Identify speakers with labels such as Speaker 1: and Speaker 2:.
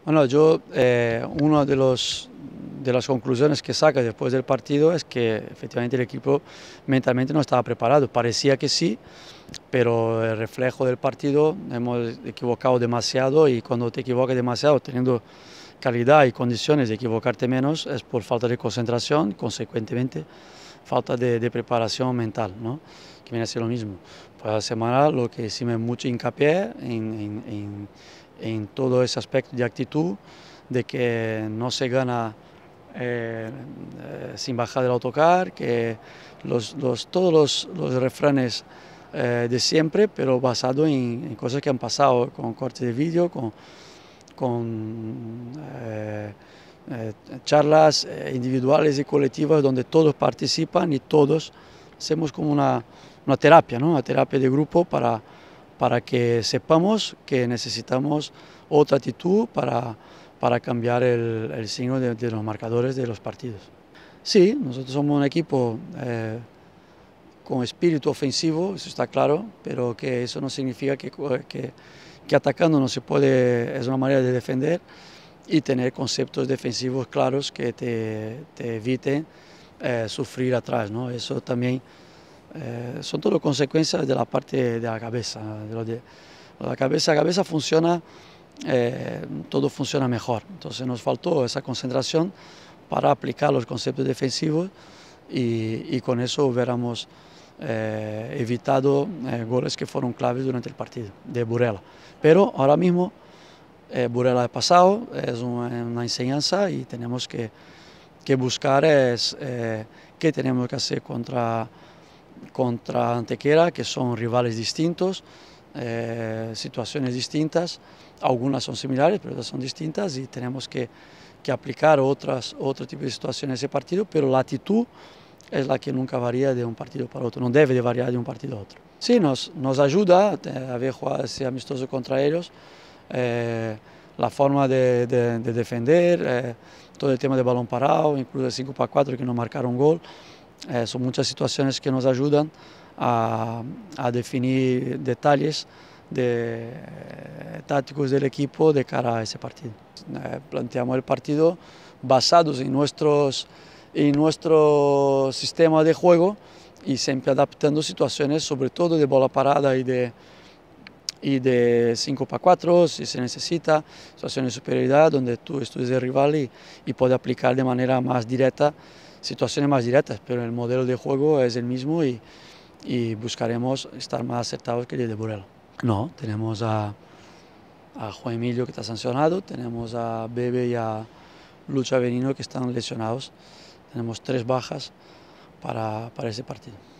Speaker 1: Bueno, una de las conclusiones que saca después del partido es que efectivamente el equipo mentalmente no estaba preparado. Parecía que sí, pero el reflejo del partido hemos equivocado demasiado y cuando te equivocas demasiado teniendo calidad y condiciones de equivocarte menos es por falta de concentración, consecuentemente falta de preparación mental, ¿no? Que viene a ser lo mismo. Pues la semana lo que hicimos mucho hincapié en todo ese aspecto de actitud, de que no se gana sin bajar del autocar, que todos los refranes de siempre, pero basado en cosas que han pasado, con cortes de vídeo, con charlas individuales y colectivas donde todos participan y todos hacemos como una terapia, ¿no? Una terapia de grupo para que sepamos que necesitamos otra actitud para cambiar el signo de los marcadores de los partidos. Sí, nosotros somos un equipo con espíritu ofensivo, eso está claro, pero que eso no significa que atacando no se puede, es una manera de defender y tener conceptos defensivos claros que te eviten sufrir atrás, ¿no? Eso también son todo consecuencias de la parte de la cabeza. La cabeza funciona, todo funciona mejor. Entonces nos faltó esa concentración para aplicar los conceptos defensivos y con eso hubiéramos evitado goles que fueron claves durante el partido de Burela. Pero ahora mismo Burela ha pasado, es una enseñanza y tenemos que buscar qué tenemos que hacer contra Antequera, que son rivales distintos, situaciones distintas, algunas son similares, pero otras son distintas y tenemos que aplicar otro tipo de situaciones en ese partido, pero la actitud es la que nunca varía de un partido para otro, no debe de variar de un partido a otro. Sí, nos ayuda a haber jugado ese amistoso contra ellos, la forma de defender, todo el tema de balón parado, incluso el 5-4 que no marcaron gol. Son muchas situaciones que nos ayudan a definir detalles tácticos del equipo de cara a ese partido. Planteamos el partido basados en nuestro sistema de juego y siempre adaptando situaciones, sobre todo de bola parada y de 5-4, si se necesita, situaciones de superioridad donde tú estudias el rival y puedes aplicar de manera más directa situaciones más directas, pero el modelo de juego es el mismo y buscaremos estar más acertados que el de Burela. No, tenemos a Juan Emilio que está sancionado, tenemos a Bebe y a Lucho Avenino que están lesionados, tenemos 3 bajas para ese partido.